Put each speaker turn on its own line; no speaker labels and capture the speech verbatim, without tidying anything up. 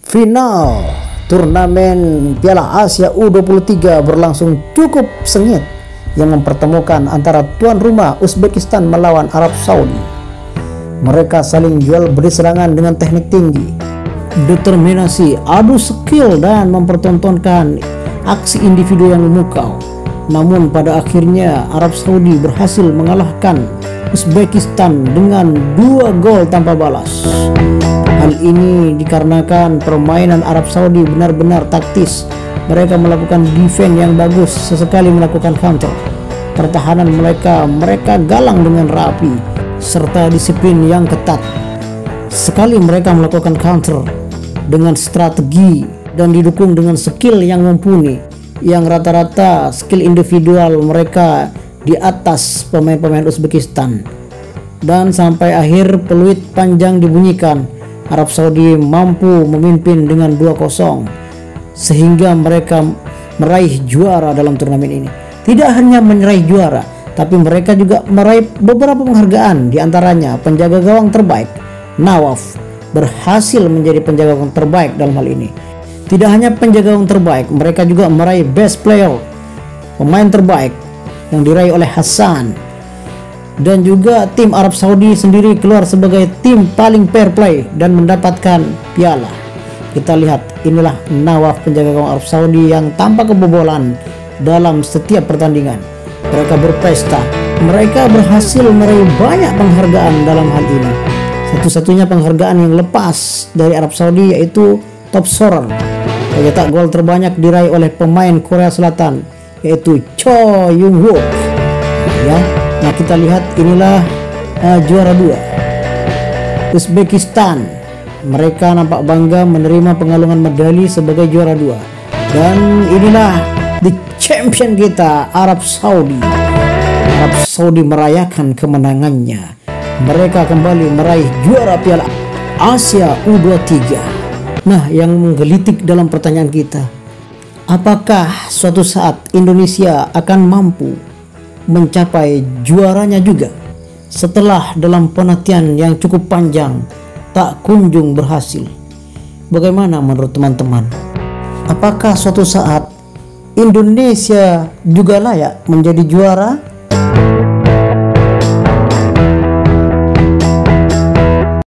Final turnamen Piala Asia U dua puluh tiga berlangsung cukup sengit yang mempertemukan antara tuan rumah Uzbekistan melawan Arab Saudi. Mereka saling jual beli serangan dengan teknik tinggi, determinasi, adu skill dan mempertontonkan aksi individu yang memukau. Namun pada akhirnya Arab Saudi berhasil mengalahkan Uzbekistan dengan dua gol tanpa balas. Hal ini dikarenakan permainan Arab Saudi benar-benar taktis. Mereka melakukan defense yang bagus, sesekali melakukan counter. Pertahanan mereka mereka galang dengan rapi serta disiplin yang ketat. Sekali mereka melakukan counter dengan strategi dan didukung dengan skill yang mumpuni, yang rata-rata skill individual mereka di atas pemain-pemain Uzbekistan. Dan sampai akhir peluit panjang dibunyikan, Arab Saudi mampu memimpin dengan dua kosong sehingga mereka meraih juara dalam turnamen ini. Tidak hanya meraih juara, tapi mereka juga meraih beberapa penghargaan, diantaranya penjaga gawang terbaik. Nawaf berhasil menjadi penjaga gawang terbaik dalam hal ini. Tidak hanya penjaga gawang terbaik, mereka juga meraih best player, pemain terbaik yang diraih oleh Hassan. Dan juga tim Arab Saudi sendiri keluar sebagai tim paling fair play dan mendapatkan piala. Kita lihat, inilah Nawaf, penjaga gawang Arab Saudi yang tanpa kebobolan dalam setiap pertandingan. Mereka berpesta, mereka berhasil meraih banyak penghargaan dalam hal ini. Satu-satunya penghargaan yang lepas dari Arab Saudi yaitu top scorer. Pencetak gol terbanyak diraih oleh pemain Korea Selatan yaitu Cho Young Wook. Ya. Nah, kita lihat inilah uh, juara dua Uzbekistan. Mereka nampak bangga menerima pengalungan medali sebagai juara dua. Dan inilah the champion kita, Arab Saudi. Arab Saudi merayakan kemenangannya. Mereka kembali meraih juara Piala Asia U dua puluh tiga. Nah, yang menggelitik dalam pertanyaan kita, apakah suatu saat Indonesia akan mampu mencapai juaranya juga setelah dalam penantian yang cukup panjang tak kunjung berhasil? Bagaimana menurut teman-teman? Apakah suatu saat Indonesia juga layak menjadi juara